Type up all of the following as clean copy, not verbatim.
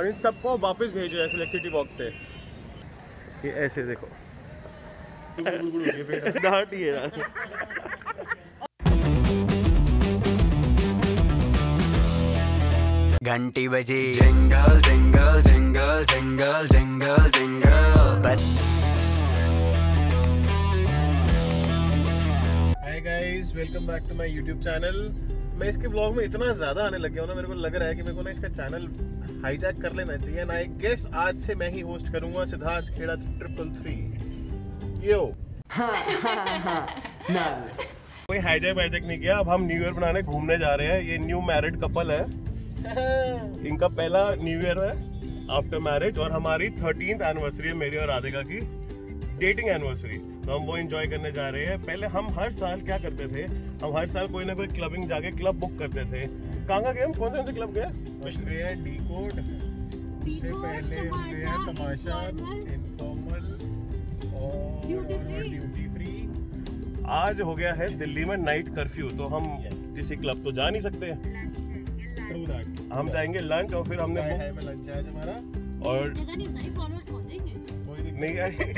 और इन सबको वापस भेज रहे हैं सिलेक्सिटी बॉक्स से। ये ऐसे देखो डांट ही है। घंटी बजी jingle jingle jingle jingle jingle jingle बस। Hi guys, welcome back to my YouTube channel. मैं इसके ब्लॉग में इतना ज़्यादा आने लग गया हूँ ना, मेरे को लग रहा है कि मेरे को ना इसका चैनल हाईजैक कर लेना चाहिए। ना आई गेस आज से मैं ही होस्ट करूंगा सिद्धार्थ खेड़ा 333। यो कोई हाईजैक वाईजैक नहीं किया। अब हम न्यू ईयर बनाने घूमने जा रहे हैं। ये न्यू मैरिड कपल है, इनका पहला न्यू ईयर है आफ्टर मैरिज, और हमारी 13th एनिवर्सरी है, मेरी और राधिका की डेटिंग एनिवर्सरी। तो हम वो एंजॉय करने जा रहे हैं। पहले हम हर साल क्या करते थे, हम हर साल कोई ना कोई क्लबिंग जाके क्लब बुक करते थे। कहाँ गए हम, कौन से क्लब गए? गए हैं डी कोड, उससे पहले हम गए हैं तमाशा, इनफॉर्मल और ड्यूटी फ्री। आज हो गया है दिल्ली में नाइट कर्फ्यू, तो हम किसी क्लब तो जा नहीं सकते। हम जाएंगे लंच, और फिर हमने लंच है हमारा, और नहीं आए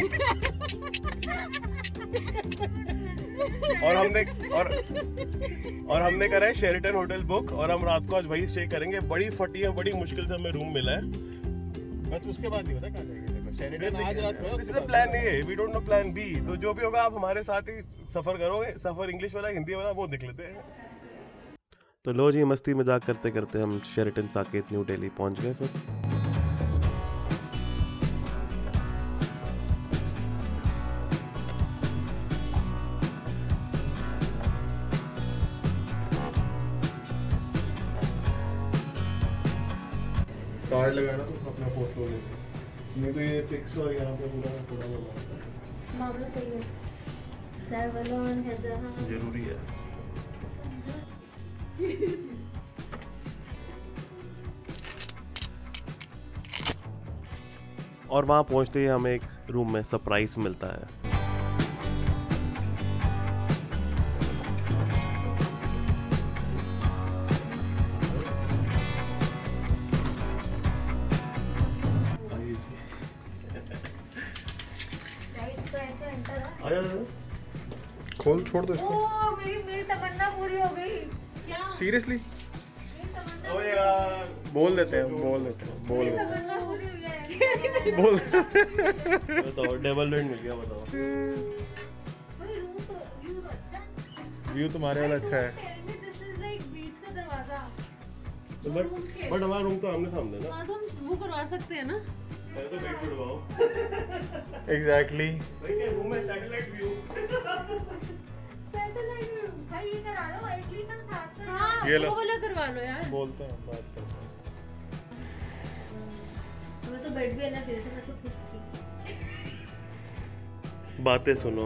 और हमने करा है शेरिटन होटल बुक, और हम रात को आज वही स्टे करेंगे। बड़ी फटी है, बड़ी मुश्किल से हमें रूम मिला है। बस उसके बाद नहीं पता कहाँ जाएंगे। शेरिटन आज रात को दिस इज द प्लान नहीं है, we don't know plan B. तो जो भी होगा आप हमारे साथ ही सफर करोगे। सफर इंग्लिश वाला हिंदी वाला वो देख लेते हैं। तो लो जी, मस्ती मजाक करते करते हम शेरिटन साकेत न्यू दिल्ली पहुंच गए। फिर कार्ड लगाना तो अपना फोटो ले, नहीं तो ये पिक्स और यहाँ पे पूरा मामला सही है। सेवलॉन है जहाँ जरूरी है। और वहाँ पहुँचते ही हमें एक रूम में सरप्राइज मिलता है। खोल, छोड़ दो इसको। मेरी तमन्ना पूरी हो गई। क्या? सीरियसली? ओ यार, बोल देते हैं। बोल तमन्ना पूरी हो गई। बोल बताओ, डबल बेड मिल गया। बताओ, व्यू तुम्हारे वाला अच्छा है, बट हमारा रूम तो आमने सामने ना। हाँ, तो हम वो करवा सकते हैं ना। पहले तो बेड करवाओ। एग्जैक्टली। रूम है सैटेलाइट व्यू। भाई ये करा लो, एटलीस्ट हम साथ में। हाँ, ये लो, वो वाला करवा लो यार। बोलते हैं, बात करते हैं। मैं तो बेड भी अलग दे देते, मैं तो खुश थी। बातें सुनो,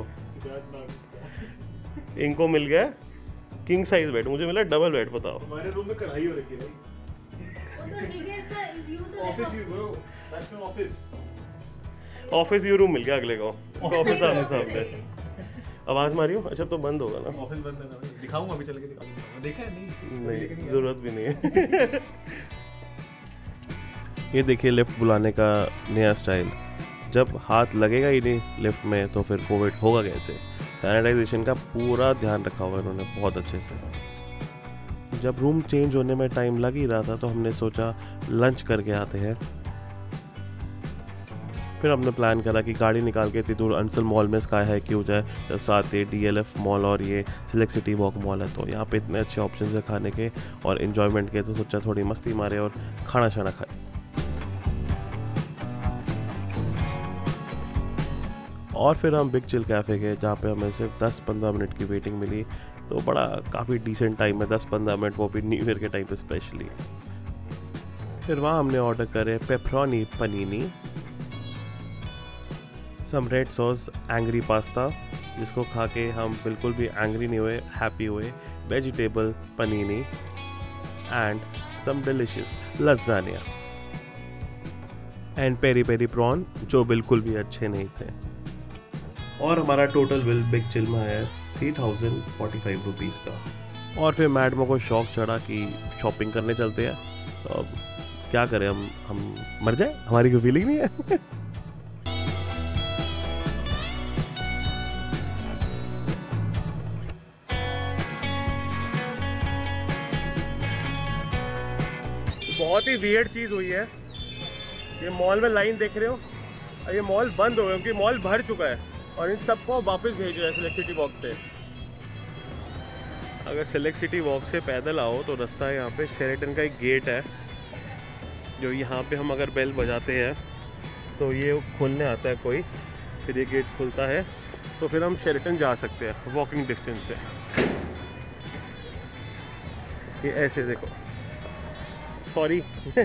इनको मिल गया किंग साइज बेड, मुझे मिला डबल बेड। बताओ, हमारे रूम में कढ़ाई हो रखी है भाई। वो तो ठीक है, इसका व्यू तो office view bro, that's my office. Office view room मिल गया अगले को। ऑफिस सामने सामने। आवाज मारी हो? अच्छा, तो बंद होगा ना। ऑफिस बंद है ना भाई, दिखाऊंगा अभी, चल के दिखाऊंगा। देखा है? नहीं, जरूरत भी नहीं है। ये देखिए लिफ्ट बुलाने का नया स्टाइल। जब हाथ लगेगा ही नहीं लिफ्ट में तो फिर कोविड होगा कैसे? सैनिटाइजेशन का पूरा ध्यान रखा हुआ इन्होंने बहुत अच्छे से। जब रूम चेंज होने में टाइम लग ही रहा था तो हमने सोचा लंच करके आते हैं। फिर हमने प्लान करा कि गाड़ी निकाल के इतनी दूर अंसल मॉल में स्काई हाई क्यों जाए, जब साथ ही DLF मॉल और ये सिलेक्सिटी वॉक मॉल है। तो यहाँ पे इतने अच्छे ऑप्शन है खाने के और इन्जॉयमेंट के, तो सोचा थोड़ी मस्ती मारे और खाना शाना खाए। और फिर हम बिग चिल कैफ़े गए, जहाँ पे हमें सिर्फ 10-15 मिनट की वेटिंग मिली। तो बड़ा काफ़ी डिसेंट टाइम है, 10-15 मिनट, वो भी न्यू ईयर के टाइम पे स्पेशली। फिर वहाँ हमने ऑर्डर करे pepperoni panini, some red sauce angry pasta, जिसको खा के हम बिल्कुल भी एंग्री नहीं हुए, हैप्पी हुए, vegetable panini and some delicious lasagna and peri peri prawn, जो बिल्कुल भी अच्छे नहीं थे। और हमारा टोटल बिल बिग चिल में आया 3045 रुपीज़ का। और फिर मैडमों को शौक चढ़ा कि शॉपिंग करने चलते हैं, तो अब क्या करें, हम मर जाए, हमारी कोई फीलिंग नहीं है। बहुत ही वियर्ड चीज़ हुई है, ये मॉल में लाइन देख रहे हो, ये मॉल बंद हो गया क्योंकि मॉल भर चुका है और इन सबको वापस भेज रहे हैं सिलेक्ट सिटी वॉक से। अगर सिलेक्ट सिटी वॉक से पैदल आओ तो रास्ता है यहाँ पे शेरेटन का एक गेट है, जो यहाँ पे हम अगर बेल बजाते हैं तो ये खोलने आता है कोई, फिर ये गेट खुलता है तो फिर हम शेरेटन जा सकते हैं वॉकिंग डिस्टेंस से। ये ऐसे देखो, सॉरी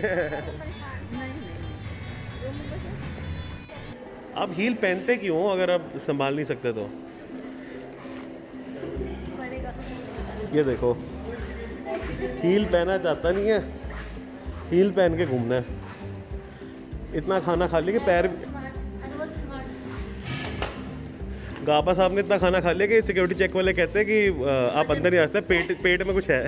आप हील पहनते क्यों हो अगर आप संभाल नहीं सकते तो? ये देखो, हील पहना जाता नहीं है, हील पहन के घूमना है। इतना खाना खा लिया कि पैर, गाबा साहब ने इतना खाना खा लिया कि सिक्योरिटी चेक वाले कहते हैं कि आप अंदर नहीं आ सकते, पेट में कुछ है।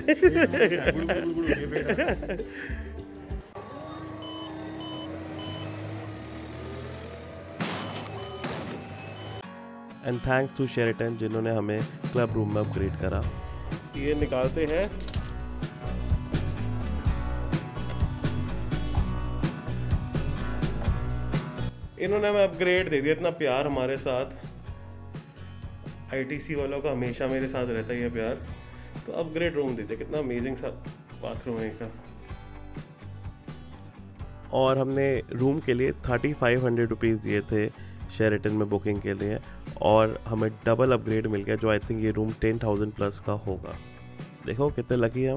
एंड थैंक्स टू शेरेटन जिन्होंने हमें क्लब रूम में अपग्रेड करा। ये निकालते हैं, इन्होंने हमें अपग्रेड दे दिया, इतना प्यार हमारे साथ। आईटीसी वालों का हमेशा मेरे साथ रहता है ये प्यार। तो अपग्रेड रूम देते, कितना अमेजिंग सा बाथरूम है का। और हमने रूम के लिए 3500 रुपीज़ दिए थे शेरेटन में बुकिंग के लिए, और हमें डबल अपग्रेड मिल गया, जो आई थिंक ये रूम 10,000 प्लस का होगा। देखो कितने लकी हैं हम।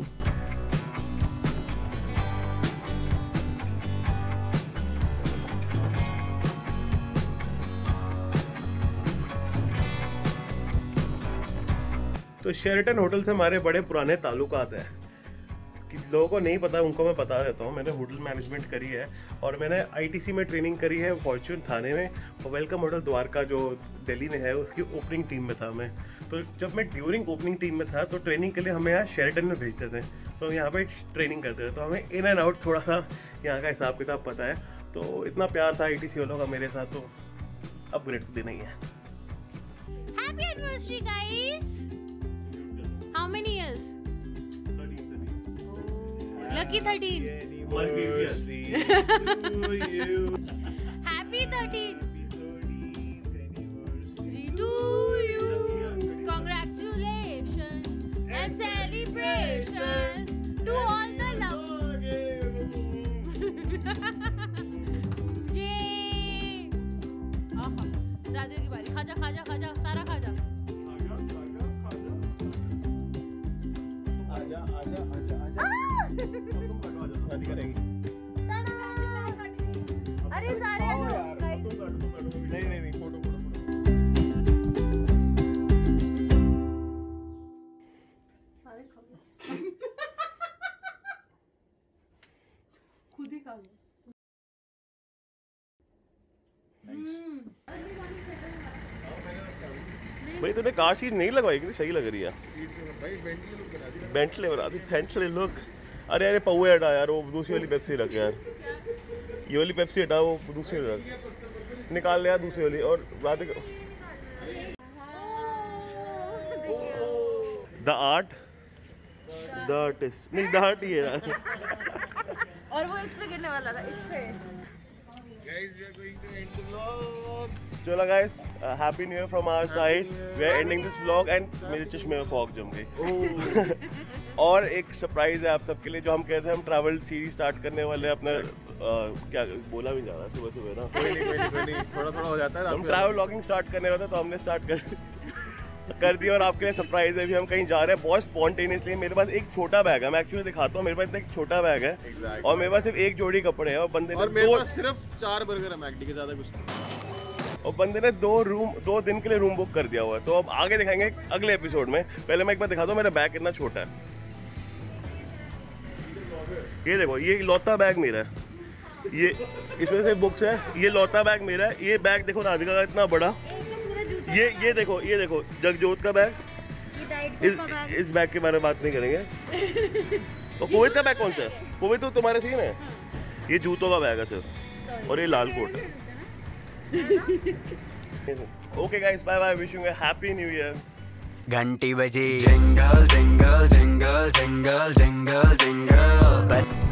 तो शेरेटन होटल से हमारे बड़े पुराने ताल्लुकात हैं, कि लोगों को नहीं पता उनको मैं बता देता हूँ। मैंने होटल मैनेजमेंट करी है और मैंने आईटीसी में ट्रेनिंग करी है, फॉर्च्यून थाने में, और वेलकम होटल द्वारका जो दिल्ली में है उसकी ओपनिंग टीम में था मैं। तो जब मैं ड्यूरिंग ओपनिंग टीम में था तो ट्रेनिंग के लिए हमें यहाँ शेरेटन में भेजते थे, तो यहाँ पे ट्रेनिंग करते थे, तो हमें इन एंड आउट थोड़ा सा यहाँ का हिसाब किताब पता है। तो इतना प्यार था आईटीसी वालों का मेरे साथ, तो अपग्रेड तो देना ही है। Happy anniversary, guys! How many years? 13. Lucky 13. Happy 13. To you. Congratulations and celebrations to all the love. Yay! आहा, राजू की बारी। खाजा खाजा खाजा, सारा खाजा। अरे सारे आ जाओ गाइस। नहीं फोटो सारे खा लो। खुद ही खा लो। भाई तूने कार सीट नहीं लगवाई, कितनी सही लग रही है भाई, बेंटले बना दी, बेंटले लुक। अरे अरे पौए हटा यार, वो दूसरी वाली पेप्सी रख यार, ये वाली पेप्सी हटा, वो दूसरी रख, निकाल लिया दूसरी वाली। और रात द आर्ट, द आर्टिस्ट नहीं, द आर्ट ही है। और वो इस पे गिरने वाला था, इस पे। Guys, we are going to end the vlog. चलो guys, happy new year from our side. We are ending this vlog and मेरे चश्मे में फॉग जम गई। और एक सरप्राइज है आप सबके लिए, जो हम कहते हैं हम ट्रैवल सीरीज स्टार्ट करने वाले हैं अपना, क्या बोला भी जा रहा है सुबह सुबह ना, कोई नहीं, थोड़ा हो जाता है। हम ट्रैवल व्लॉगिंग स्टार्ट करने वाले थे, तो हमने स्टार्ट कर दिया। और आपके लिए सरप्राइज है, अभी हम कहीं जा रहे हैं बहुत स्पॉन्टेनियसली। मेरे पास एक छोटा बैग है, मैं एक्चुअली दिखाता हूँ, मेरे पास एक छोटा बैग है Exactly. और मेरे पास सिर्फ एक जोड़ी कपड़े हैं, और बंदे ने और मेरे पास सिर्फ 4 बर्गर है मैकडी के, ज़्यादा कुछ नहीं। और बंदे ने 2 दिन के लिए रूम बुक कर दिया हुआ है। तो अब आगे दिखाएंगे अगले एपिसोड में। पहले मैं एक बार दिखाता हूँ मेरा बैग कितना छोटा है। ये देखो, ये लौता बैग मेरा है, ये इसमें से बुक्स है, ये लौता बैग मेरा है। ये बैग देखो राधिका का इतना बड़ा, ये देखो जगजोत का बैग। इस बैग के बारे में बात नहीं करेंगे। तो कोविड का बैग कौन सा है? कोविड तो तुम्हारे सीन है। ये जूतों का बैग है सिर्फ, और ये लाल कोट है। Okay guys, bye bye, wishing you happy new year. घंटी बजी, jingle jingle jingle jingle jingle jingle.